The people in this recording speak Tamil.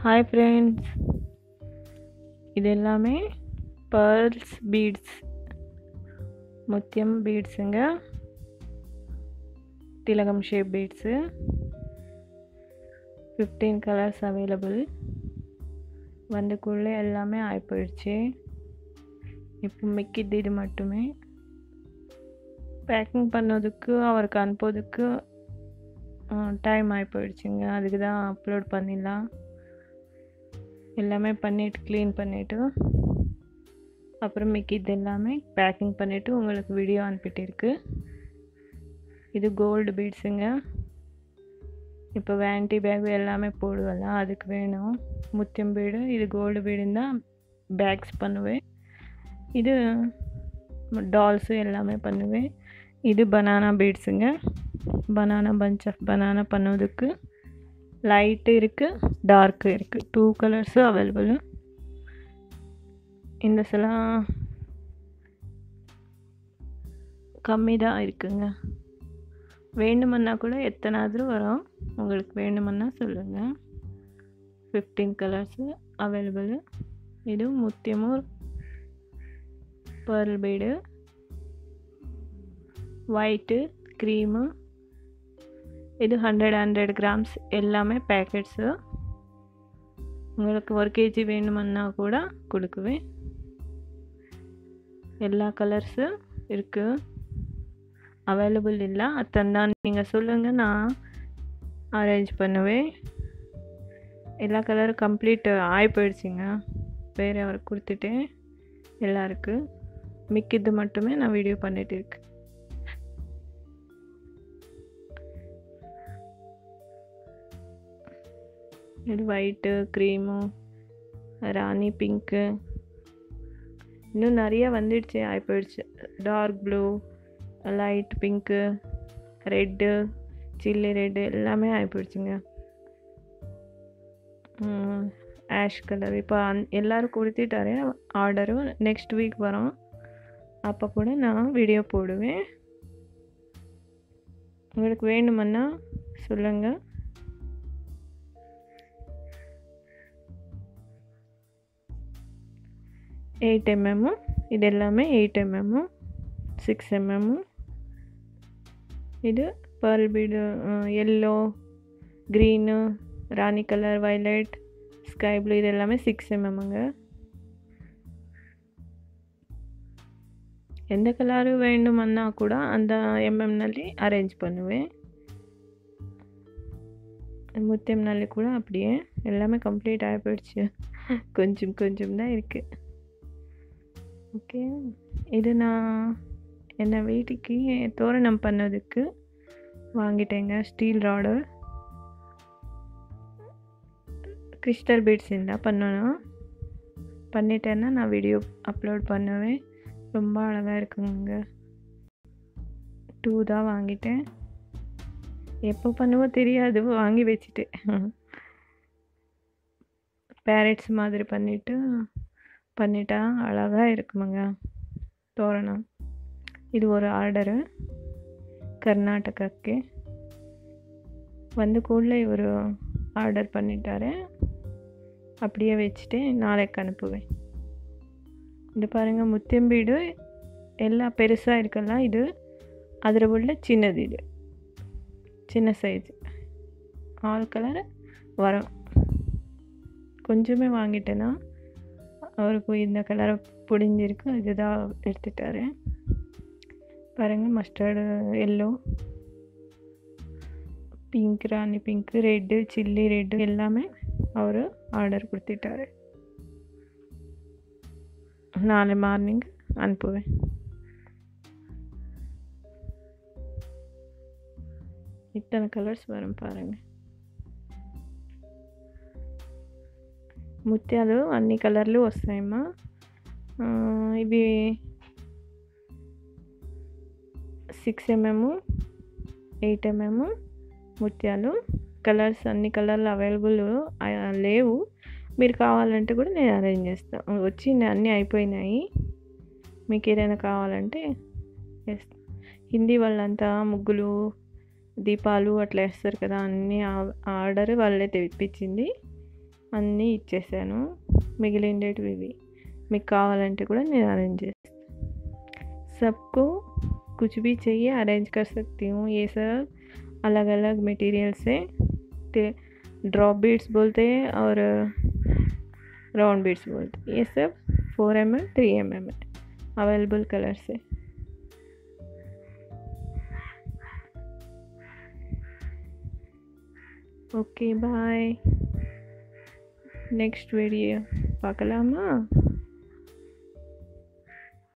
ஹாய் ஃப்ரெண்ட்ஸ், இது எல்லாமே பேர்ல்ஸ் பீட்ஸ், முத்தியம் பீட்ஸுங்க. திலகம் ஷேப் பீட்ஸு, 15 கலர்ஸ் அவைலபிள். வந்துக்குள்ளே எல்லாமே ஆகிப்போயிடுச்சு. இப்போ மிக்கிது இது மட்டுமே. பேக்கிங் பண்ணதுக்கு அவருக்கு அனுப்புறதுக்கு டைம் ஆகிப்போயிடுச்சுங்க. அதுக்கு தான் அப்லோட் பண்ணிடலாம். எல்லாமே பண்ணிவிட்டு க்ளீன் பண்ணிவிட்டு அப்புறம் மிக்கிது எல்லாமே பேக்கிங் பண்ணிவிட்டு உங்களுக்கு வீடியோ அனுப்பிட்டு. இது கோல்டு பீட்ஸுங்க. இப்போ வேன்டி பேக் எல்லாமே போடுவல, அதுக்கு வேணும் முத்தியம் பீடு. இது கோல்டு பீடுன்னு தான் பேக்ஸ் பண்ணுவேன். இது டால்ஸு எல்லாமே பண்ணுவேன். இது பனானா பீட்ஸுங்க. பனானா பஞ்ச் ஆஃப் பனானா பண்ணுவதுக்கு லைட்டு இருக்குது, டார்க்கு இருக்குது. 2 கலர்ஸு அவைலபிள். இந்த சிலாம் கம்மி தான் இருக்குங்க. வேண்டுமன்னா கூட எத்தனாவது வரும், உங்களுக்கு வேண்டுமன்னா சொல்லுங்கள். 15 கலர்ஸு அவைலபிள். இது முத்தியமும் பர்ல் பீடு, ஒயிட்டு, க்ரீமு. இது 100 கிராம்ஸ் எல்லாமே பேக்கெட்ஸு. உங்களுக்கு 1 kg வேணுமன்னா கூட கொடுக்குவேன். எல்லா கலர்ஸு இருக்குது அவைலபிள். இல்லை அத்தந்தான் நீங்கள் சொல்லுங்கள், நான் அரேஞ்ச் பண்ணுவேன். எல்லா கலரும் கம்ப்ளீட் ஆகி போயிடுச்சுங்க. வேறு அவருக்கு கொடுத்துட்டேன். எல்லாம் இருக்குது. மிக்கிது மட்டுமே நான் வீடியோ பண்ணிகிட்டு இருக்கேன். இது ஒயிட்டு, க்ரீமு, ராணி பிங்க்கு, இன்னும் நிறையா வந்துடுச்சு, ஆகிப்போயிடுச்சு. Dark blue, light pink, red, chilli red எல்லாமே ஆகிப்போயிடுச்சுங்க. ஆஷ் கலர் இப்போ எல்லோரும் கொடுத்துட்டாரு ஆர்டரு. நெக்ஸ்ட் வீக் வரும். அப்போ கூட நான் வீடியோ போடுவேன். உங்களுக்கு வேணுமன்னா சொல்லுங்கள். எயிட் mm, இது எல்லாமே 8 mm, 6 mm. இது pearl bead, yellow, green, rani colour, violet, sky blue, இது எல்லாமே 6 mmங்க. எந்த கலரு வேண்டுமன்னா கூட அந்த எம்எம்ನಲ್ಲಿ அரேஞ்ச் பண்ணுவேன். முத்தியம்னாலே கூட அப்படியே எல்லாமே கம்ப்ளீட் ஆகி போயிடுச்சு. கொஞ்சம் கொஞ்சம் தான் இருக்குது. ஓகே, இது நான் என்ன வீட்டுக்கு தோரணம் பண்ணதுக்கு வாங்கிட்டேங்க. ஸ்டீல் ராடு, கிறிஸ்டல் பீட்ஸ் இருந்தால் பண்ணணும். பண்ணிட்டேன்னா நான் வீடியோ அப்லோட் பண்ணுவேன். ரொம்ப அழகாக இருக்குங்க. 2 தான் வாங்கிட்டேன். எப்போ பண்ணுவோம் தெரியாது, வாங்கி வச்சுட்டேன். பேரட்ஸ் மாதிரி பண்ணிட்டா அழகாக இருக்குமுங்க தோரணம். இது ஒரு ஆர்டரு கர்நாடகாக்கு வந்து கூட ஒரு ஆர்டர் பண்ணிட்டாரு. அப்படியே வச்சுட்டு நாளைக்கு அனுப்புவேன். இது பாருங்கள், முத்தியம் பீடு எல்லாம் பெருசாக இருக்கலாம். இது அதில் உள்ள சின்னது, இது சின்ன சைஸ், ஆல் கலர் வரும். கொஞ்சமே வாங்கிட்டேன்னா அவருக்கு இந்த கலரை பிடிஞ்சிருக்கு, இதுதான் எடுத்துட்டாரு. பாருங்கள், mustard, yellow, pink, rani pink, red, chilli red எல்லாமே அவர் ஆர்டர் கொடுத்துட்டாரு. நாளை மார்னிங் அனுப்புவேன். இத்தனை கலர்ஸ் வரும் பாருங்கள். ముత్యాలు అన్ని కలర్లు వస్తాయమ్మా. ఇవి 6 mm, 8 mm ముత్యాలు. కలర్స్ అన్ని కలర్లు అవైలబుల్ లేవు. మీరు కావాలంటే కూడా నేను అరేంజ్ చేస్తాను. వచ్చి అన్నీ అయిపోయినాయి. మీకు ఏదైనా కావాలంటే వేస్తాను. హిందీ వాళ్ళంతా ముగ్గులు, దీపాలు అట్లా వేస్తారు కదా, అన్నీ ఆర్డర్ వాళ్ళే తెప్పించింది. అన్నీ ఇచ్చేసాను. మిగిలిండేటివి ఇవి. మీకు కావాలంటే కూడా నేను अरेंज చేస్తాను. सबको कुछ भी चाहिए अरेंज कर सकती हूँ. ये सब अलग अलग मटेरियल से ड्रॉप बीड्स बोलते हैं और राउंड बीड्स बोलते हैं. ये सब 4 mm 3 mm अवेलेबल कलर से. Okay bye. नेक्स्ट वीडियो பார்க்கலாமா?